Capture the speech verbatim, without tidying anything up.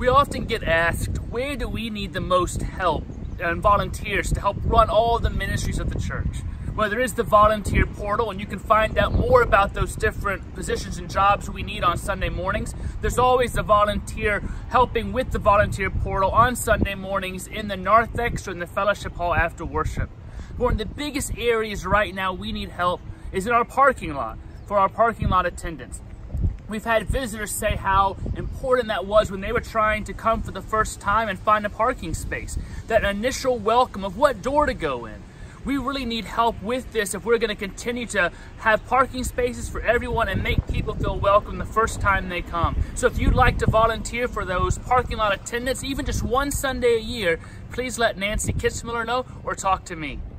We often get asked, where do we need the most help and volunteers to help run all the ministries of the church? Well, there is the volunteer portal, and you can find out more about those different positions and jobs we need on Sunday mornings. There's always the volunteer helping with the volunteer portal on Sunday mornings in the narthex or in the fellowship hall after worship. One of the biggest areas right now we need help is in our parking lot, for our parking lot attendants. We've had visitors say how important that was when they were trying to come for the first time and find a parking space. That initial welcome of what door to go in. We really need help with this if we're going to continue to have parking spaces for everyone and make people feel welcome the first time they come. So if you'd like to volunteer for those parking lot attendants, even just one Sunday a year, please let Nancy Kitzmiller know or talk to me.